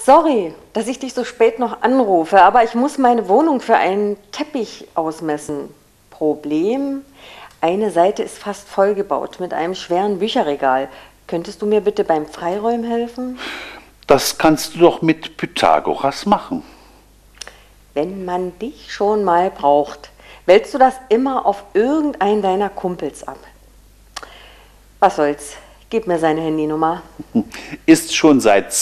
Sorry, dass ich dich so spät noch anrufe, aber ich muss meine Wohnung für einen Teppich ausmessen. Problem: eine Seite ist fast vollgebaut mit einem schweren Bücherregal. Könntest du mir bitte beim Freiräumen helfen? Das kannst du doch mit Pythagoras machen. Wenn man dich schon mal braucht, wälzt du das immer auf irgendeinen deiner Kumpels ab. Was soll's? Gib mir seine Handynummer. Ist schon seit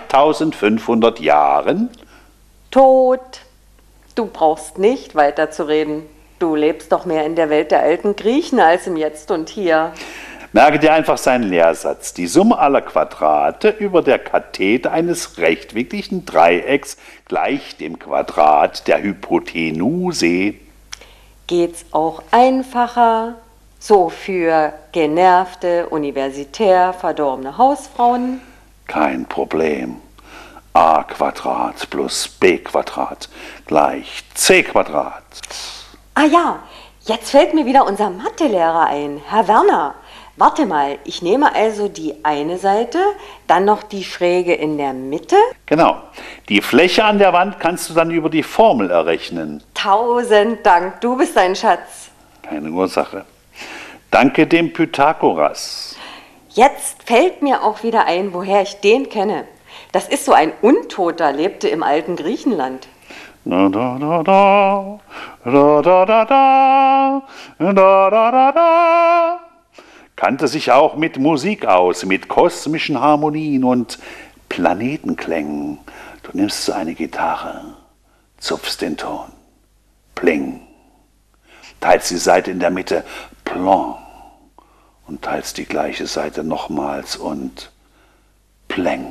2500 Jahren Tot. Du brauchst nicht weiterzureden. Du lebst doch mehr in der Welt der alten Griechen als im Jetzt und Hier. Merke dir einfach seinen Lehrsatz. Die Summe aller Quadrate über der Kathete eines rechtwinkligen Dreiecks gleich dem Quadrat der Hypotenuse. Geht's auch einfacher? So für genervte, universitär verdorbene Hausfrauen? Kein Problem. A Quadrat plus B Quadrat gleich C Quadrat. Ah ja, jetzt fällt mir wieder unser Mathelehrer ein, Herr Werner. Warte mal, ich nehme also die eine Seite, dann noch die Schräge in der Mitte. Genau. Die Fläche an der Wand kannst du dann über die Formel errechnen. 1000 Dank, du bist ein Schatz. Keine Ursache. Danke dem Pythagoras. Jetzt fällt mir auch wieder ein, woher ich den kenne. Das ist so ein Untoter, lebte im alten Griechenland. Da, da, da, da, da, da, da, da, da, da, da. Kannte sich auch mit Musik aus, mit kosmischen Harmonien und Planetenklängen. Du nimmst so eine Gitarre, zupfst den Ton, pling, teilst die Seite in der Mitte, plong, und teilst die gleiche Seite nochmals und pleng.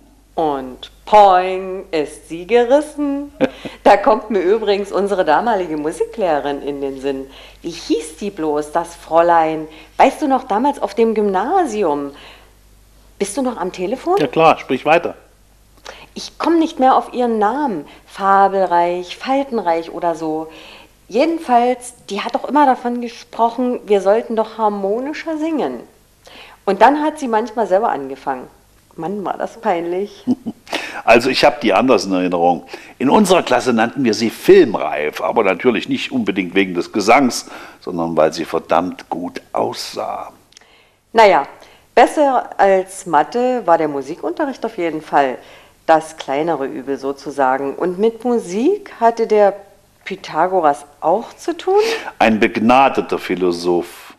Und poing, ist sie gerissen. Da kommt mir übrigens unsere damalige Musiklehrerin in den Sinn. Wie hieß die bloß, das Fräulein? Weißt du noch, damals auf dem Gymnasium? Bist du noch am Telefon? Ja klar, sprich weiter. Ich komme nicht mehr auf ihren Namen. Fabelreich, Faltenreich oder so. Jedenfalls, die hat doch immer davon gesprochen, wir sollten doch harmonischer singen. Und dann hat sie manchmal selber angefangen. Mann, war das peinlich. Also ich habe die anders in Erinnerung. In unserer Klasse nannten wir sie filmreif, aber natürlich nicht unbedingt wegen des Gesangs, sondern weil sie verdammt gut aussah. Naja, besser als Mathe war der Musikunterricht auf jeden Fall. Das kleinere Übel sozusagen. Und mit Musik hatte der Pythagoras auch zu tun? Ein begnadeter Philosoph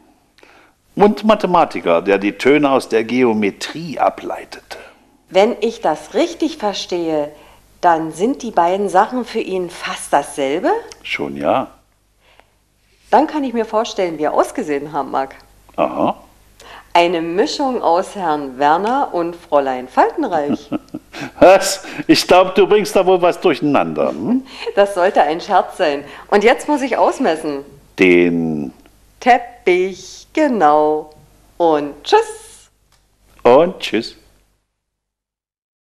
und Mathematiker, der die Töne aus der Geometrie ableitete. Wenn ich das richtig verstehe, dann sind die beiden Sachen für ihn fast dasselbe? Schon ja. Dann kann ich mir vorstellen, wie er ausgesehen haben mag. Aha. Eine Mischung aus Herrn Werner und Fräulein Faltenreich. Was? Ich glaube, du bringst da wohl was durcheinander. Hm? Das sollte ein Scherz sein. Und jetzt muss ich ausmessen. Den Teppich, genau. Und tschüss. und tschüss.